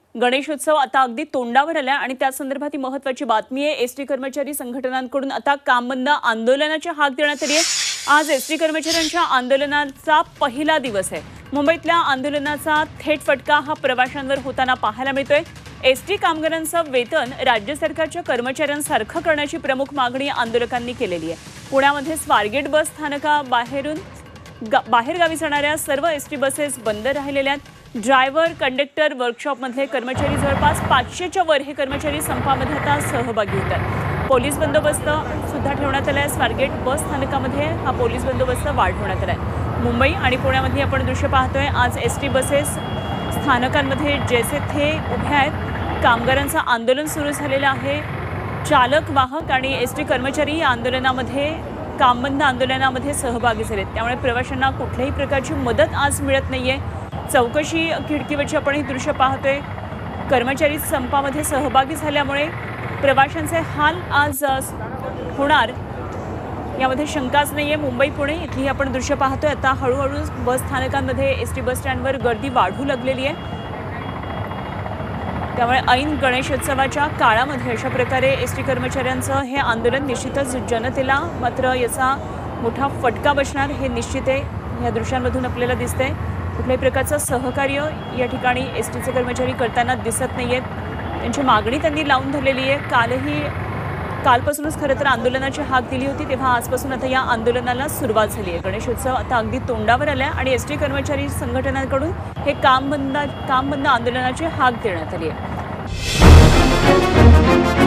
गणेशोत्सव आता अगदी तोंडावर आला आणि त्या संदर्भात ही महत्त्वाची बातमी आहे। एसटी कर्मचारी संघटनांकडून आता काम बंद आंदोलनाची हाक देण्यात आली आहे। आज एसटी कर्मचाऱ्यांच्या आंदोलनाचा पहिला दिवस आहे। मुंबईतल्या आंदोलनाचा थेट फटका हा प्रवाशांवर होताना पाहायला मिळतोय। एसटी कामगारांचं वेतन राज्य सरकारच्या कर्मचाऱ्यांसारखं करण्याची प्रमुख मागणी आंदोलकांनी केलेली आहे। पुण्यामध्ये स्वारगेट बस स्थानकाबाहेरून बाहेरगावी जाणाऱ्या सर्व एसटी बसेस बंद राहिलेल्या आहेत। ड्रायव्हर, कंडक्टर, वर्कशॉपमधले कर्मचारी जवळपास 500च्या वर हे कर्मचारी संपामध्ये आता सहभागी होतात। पोलीस बंदोबस्त सुद्धा ठेवण्यात आलाय। स्वारगेट बस स्थानकामध्ये हा पोलीस बंदोबस्त वाढवण्यात आलाय। मुंबई आणि पुण्यामध्ये आपण दृश्य पाहतोय। आज एसटी बसेस स्थानकांमध्ये जैसे थे उभे आहेत। कामगारांचं आंदोलन सुरू झालेलं आहे। चालक, वाहक आणि एसटी कर्मचारी या आंदोलनामध्ये काम बंद आंदोलनामध्ये सहभागी झालेत। त्यामुळे प्रवाशांना कुठल्याही प्रकारची मदत आज मिळत नाहीये। चौकशी खिडकीवरची आपण ही दृश्य पाहतोय। कर्मचारी संपामध्ये सहभागी झाल्यामुळे प्रवाशांचे हाल आज होणार यामध्ये शंकाच नाहीये। मुंबई पुणे इथली आपण दृश्य पाहतोय। आता हळूहळू बस स्थानकांमध्ये एसटी बस स्टँडवर गर्दी वाढू लागलेली आहे। त्यामुळे ऐन गणेशोत्सवाच्या काळामध्ये अशा प्रकारे एसटी कर्मचाऱ्यांचं हे आंदोलन निश्चितच जनतेला मात्र याचा मोठा फटका बसणार हे निश्चित आहे। या दृश्यांमधून आपल्याला दिसतंय कुठल्याही प्रकारचं सहकार्य या ठिकाणी एसटीचे कर्मचारी करताना दिसत नाहीयेत। त्यांची मागणी त्यांनी लावून धरलेली आहे। कालपासूनच खरं तर आंदोलनाची हाक दिली होती, तेव्हा आजपासून आता या आंदोलनाला सुरुवात झाली आहे। गणेशोत्सव आता अगदी तोंडावर आला आणि एसटी कर्मचारी संघटनांकडून हे काम बंद आंदोलनाची हाक देण्यात आली आहे।